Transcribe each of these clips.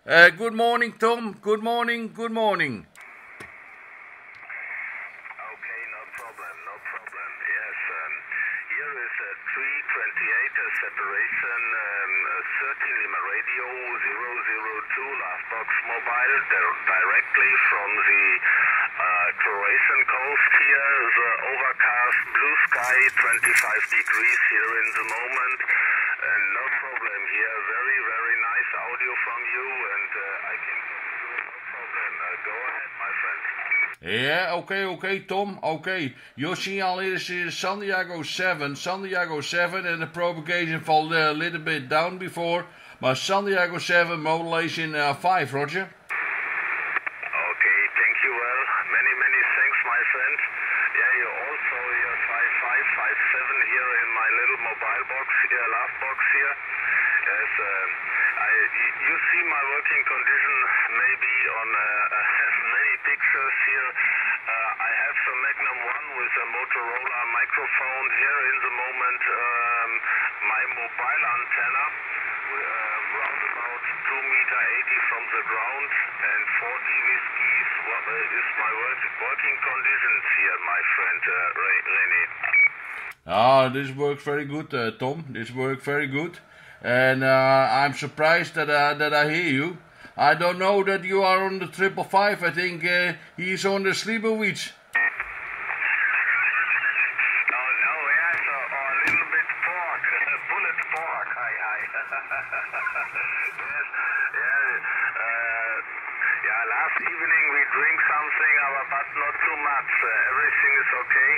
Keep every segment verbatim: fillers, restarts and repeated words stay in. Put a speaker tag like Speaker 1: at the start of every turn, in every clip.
Speaker 1: Uh, good morning, Tom. Good morning. Good morning.
Speaker 2: Okay, no problem, no problem. Yes, um, here is a three twenty-eight uh, separation, um, uh, thirteen Lima Radio zero zero two last box mobile di- directly from the uh, Croatian coast here. The overcast blue sky, twenty-five degrees here in the moment. And no problem here. Very, very nice audio from you, and uh, I can continue, no problem. Uh, go ahead, my friend.
Speaker 1: Yeah, okay, okay, Tom. Okay. Your signal is uh, San Diego seven. San Diego seven, and the propagation fell a little bit down before. But San Diego seven, modulation uh, five, Roger.
Speaker 2: Okay, thank you. Well, many, many thanks, my friend. Yeah, you also here five five five seven here in my little mobile box here, last box here. Yes, um, I, y- you see my working condition maybe on uh, many pictures here. Uh, I have the Magnum one with a Motorola microphone here in the moment. Um, my mobile antenna, uh, round about two meter eighty from the ground, and forty whiskies. What uh, is my work, working conditions here, my friend uh, Re- René?
Speaker 1: Ah, this works very good, uh, Tom. This works very good. And uh, I'm surprised that uh, that I hear you. I don't know that you are on the triple five. I think uh, he's on the Slivovich.
Speaker 2: No, no, yes, uh, a little bit pork, bullet pork, hi, hi. Yes, yeah, uh, yeah, last evening we drink something, uh, but not too much. Uh, everything is okay.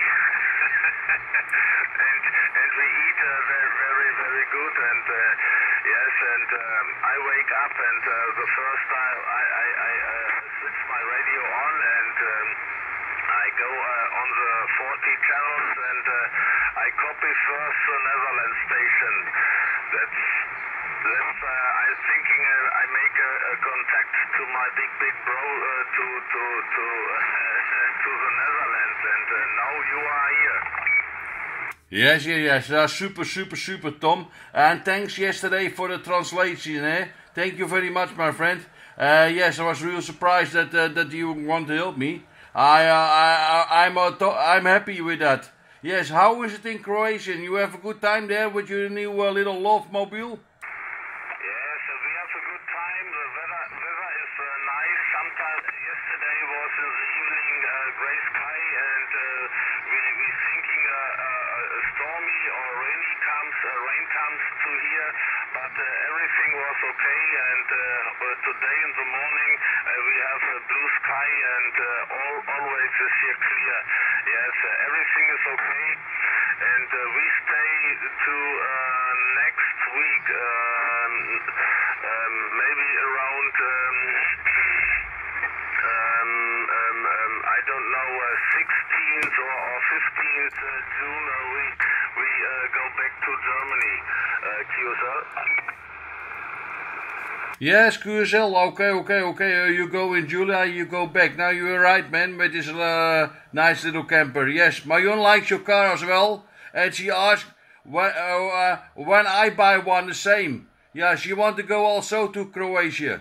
Speaker 2: and and we eat uh, very, very, very good, and uh, yes, and um, I wake up, and uh, the first time I, I, I uh, switch my radio on, and um, I go uh, on the forty channels, and uh, I copy first the Netherlands station. That's that's uh, I'm thinking uh, I make a, a contact to my big big bro uh, to to to to the Netherlands, and uh, now you are here.
Speaker 1: Yes, yes, yes. That's super, super, super, Tom. And thanks yesterday for the translation, eh? Thank you very much, my friend. Uh, yes, I was real surprised that uh, that you want to help me. I, uh, I, I I'm, uh, to- I'm happy with that. Yes. How is it in Croatia? You have a good time there with your new uh, little love mobile?
Speaker 2: Yes, uh, we have a good time. The weather, weather is uh, nice. Sometimes yesterday was in the evening uh, gray sky, and uh, we we thinking uh, uh, stormy or rainy comes, uh, rain comes to here, but uh, everything was okay. And uh, uh, today in the morning uh, we have a blue sky, and uh, all always is here clear. Yes, uh, everything is okay, and uh, we stay to uh, next week. Um, um, maybe around um, um, um, um, I don't know uh, sixteenth or, or fifteenth uh, June. Uh, we we uh, go back to Germany. Uh, Q S L.
Speaker 1: Yes, Q S L. Okay, okay, okay. Uh, you go in July, you go back. Now you're right, man, with this uh, nice little camper. Yes, Marion likes your car as well, and she asked when, uh, uh, when I buy one the same. Yeah, she want to go also to Croatia.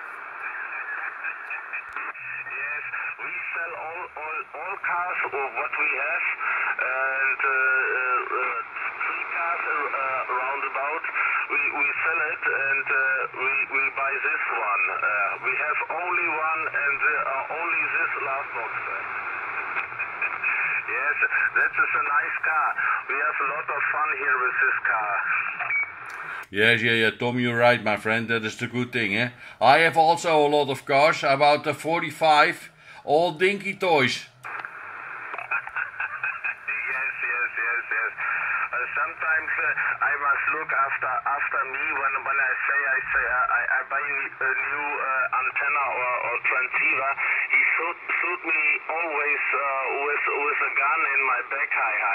Speaker 2: Yes, we sell all all all cars or what we have, and uh, uh, uh, three cars uh, roundabout. We we sell it, and uh, we we buy this one. Uh, we have only one, and uh, only this last box. Yes, that is a nice car. We have a lot of fun here with this car.
Speaker 1: Yes, yeah, yeah, Tom, you're right, my friend. That is the good thing, eh? I have also a lot of cars, about uh, forty-five, all dinky toys.
Speaker 2: Yes, yes, yes, yes. Uh, sometimes uh, I must look after after me when when I say I say uh, I, I buy a new uh, antenna or, or transceiver. He shoot shoot me always uh, with with a gun in my back. Hi, hi.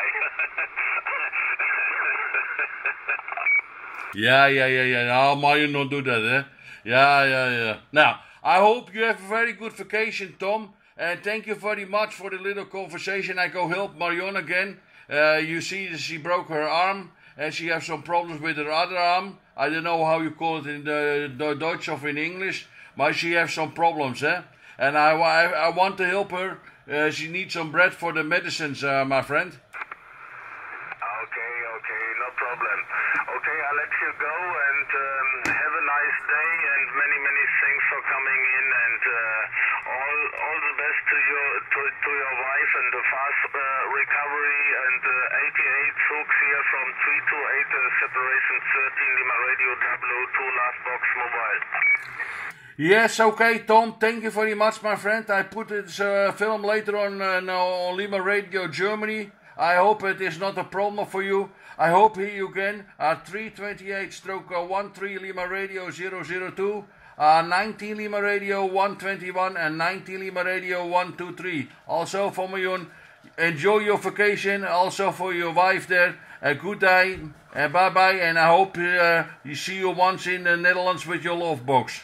Speaker 1: Yeah, yeah, yeah, yeah. Now, Mario, not do that, eh? Yeah, yeah, yeah. Now, I hope you have a very good vacation, Tom. And thank you very much for the little conversation. I go help Marion again. Uh, you see, she broke her arm. and she has some problems with her other arm. I don't know how you call it in the, the Dutch or in English, but she has some problems, eh? And I, I, I want to help her. Uh, she needs some bread for the medicines, uh, my friend.
Speaker 2: Okay, okay, no problem. Okay, I'll let you go and um, have a nice day and many, many thanks for coming in and uh, all all the best to your to, to your wife and the fast uh, recovery and uh, eighty-eight Zug here from three two eight uh, separation thirteen Lima Radio W two last box mobile.
Speaker 1: Yes, okay, Tom, thank you very much, my friend. I put this uh, film later on uh, now on Lima Radio Germany. I hope it is not a problem for you. I hope hear you again at three twenty-eight stroke one three Lima Radio zero zero two, uh, nineteen Lima Radio one twenty-one, and nineteen Lima Radio one twenty-three. Also for Miljoen, enjoy your vacation. Also for your wife there, a good day. Uh, bye bye, and I hope uh, you see you once in the Netherlands with your love box.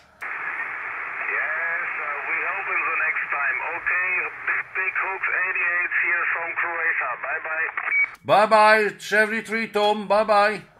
Speaker 1: Bye bye, seventy-three Tom, bye bye.